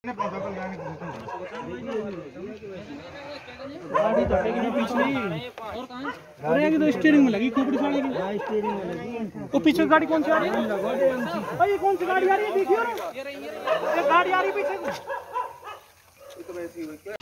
गाड़ी तो टेकनी पिछली और ये तो स्टीयरिंग में लगी खोपड़ी साड़ी की। स्टीयरिंग में लगी। वो पीछे गाड़ी कौन सी आ रही है? भाई ये कौन सी गाड़ी आ रही है? देखियो ना, ये गाड़ी आ रही है पीछे। तो वैसी हुई क्या?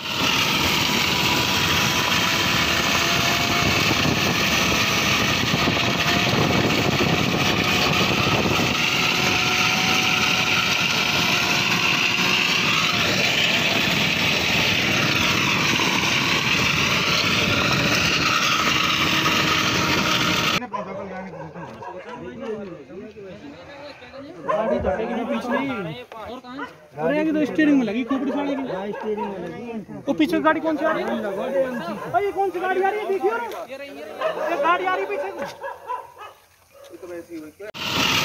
गाड़ी तो टेकनी पिछली और ये तो स्टीयरिंग में लगी खोपड़ी साड़ी की। स्टीयरिंग में लगी। वो पीछे गाड़ी कौन सी आ रही है? भाई ये कौन सी गाड़ी आ रही है? देखियो ना, ये गाड़ी आ रही है पीछे। तो वैसी हुई क्या?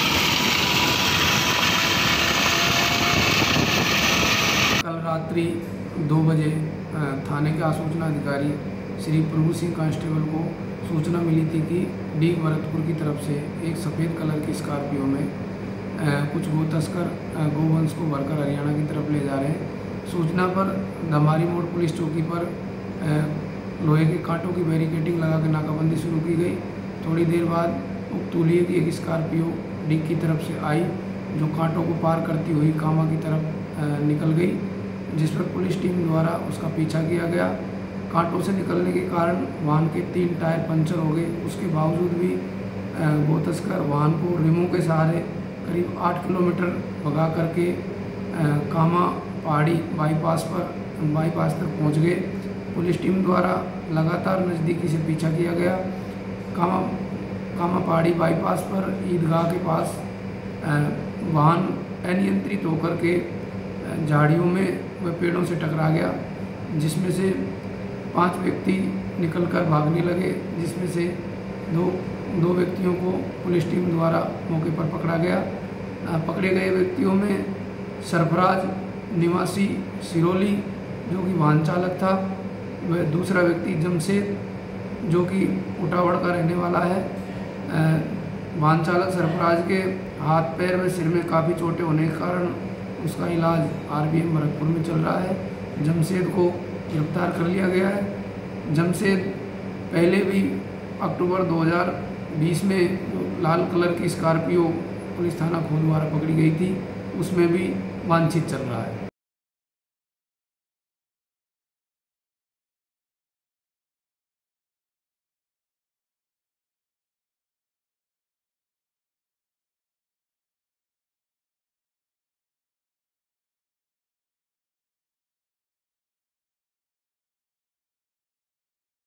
कल रात्रि 2 बजे थाने के आसूचना अधिकारी श्री प्रभु सिंह कांस्टेबल को सूचना मिली थी कि डी भरतपुर की तरफ से एक सफ़ेद कलर की स्कॉर्पियो में कुछ गो तस्कर गोवंश को भरकर हरियाणा की तरफ ले जा रहे हैं। सूचना पर धमारी मोड़ पुलिस चौकी पर लोहे के कांटों की बैरिकेडिंग लगा कर नाकाबंदी शुरू की गई। थोड़ी देर बाद उक्तूलिए की एक स्कॉर्पियो डी की तरफ से आई, जो कांटों को पार करती हुई कामा की तरफ निकल गई, जिस पर पुलिस टीम द्वारा उसका पीछा किया गया। कांटों से निकलने के कारण वाहन के 3 टायर पंचर हो गए। उसके बावजूद भी गो तस्कर वाहन को रिमों के सहारे करीब 8 किलोमीटर भगा करके कामा पहाड़ी बाईपास तक पहुंच गए। पुलिस टीम द्वारा लगातार नज़दीकी से पीछा किया गया। कामा पहाड़ी बाईपास पर ईदगाह के पास वाहन अनियंत्रित होकर के झाड़ियों में व पेड़ों से टकरा गया, जिसमें से 5 व्यक्ति निकलकर भागने लगे, जिसमें से दो व्यक्तियों को पुलिस टीम द्वारा मौके पर पकड़ा गया। पकड़े गए व्यक्तियों में सरफराज निवासी सिरोली, जो कि वाहन चालक था, वह दूसरा व्यक्ति जमशेद, जो कि उटावड़ का रहने वाला है। वाहन चालक सरफराज के हाथ पैर व सिर में काफ़ी चोटें होने के कारण उसका इलाज RBM भरतपुर में चल रहा है। जमशेद को गिरफ्तार कर लिया गया है। जमशेद पहले भी अक्टूबर 2020 में लाल कलर की स्कॉर्पियो पुलिस थाना खोल द्वारा पकड़ी गई थी, उसमें भी वांछित चल रहा है।